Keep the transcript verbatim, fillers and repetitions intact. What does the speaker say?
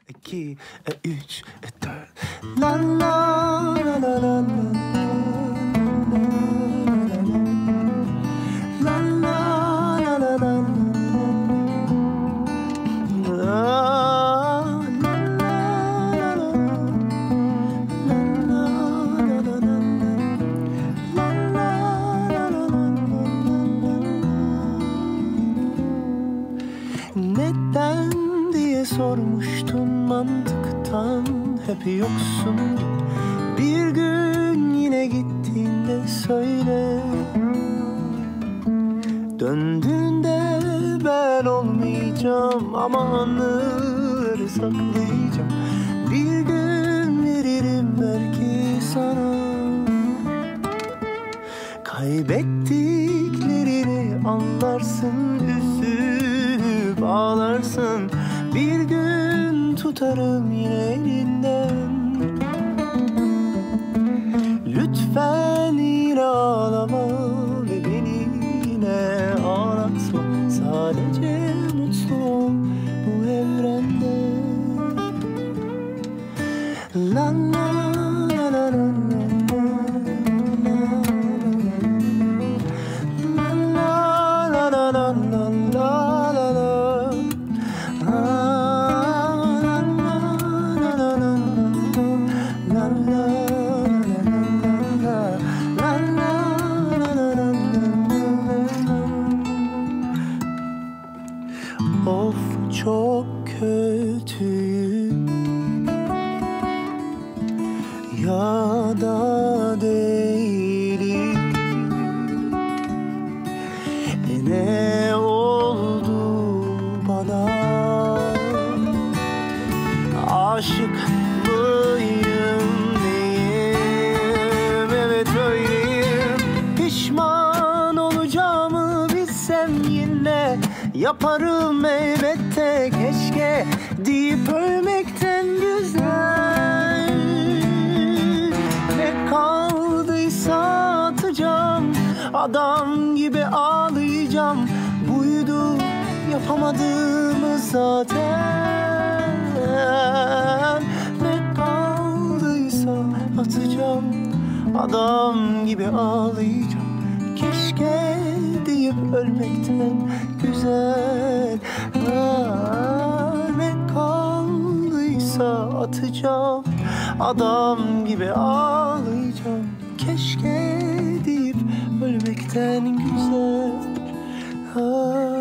iki, üç, dört. La la la la la la. Neden diye sormuştum mantıktan, hep yoksun. Bir gün yine gittiğinde söyle, döndüğünde ben olmayacağım ama anıları saklayacağım. Bir gün veririm belki sana, kaybettiklerini anlarsın, üzülüp ağlarsın. Bir gün tutarım yine elinden. Lütfen yine ağlama ve beni yine ağlatma. Sadece mutlu ol bu evrende. La la la la la. Of çok kötüyüm ya da değilim. E ne oldu bana? Aşık mıyım diyeyim? Evet öyleyim. Pişman olacağımı bilsem yine yaparım elbette, keşke deyip ölmekten güzel. Ne kaldıysa atacağım, adam gibi ağlayacağım. Buydu yapamadığımı zaten. Ne kaldıysa atacağım, adam gibi ağlayacağım. Keşke deyip ölmekten güzel. Ah, ne kaldıysa atacağım, adam gibi ağlayacağım. Keşke deyip ölmekten güzel. Ah.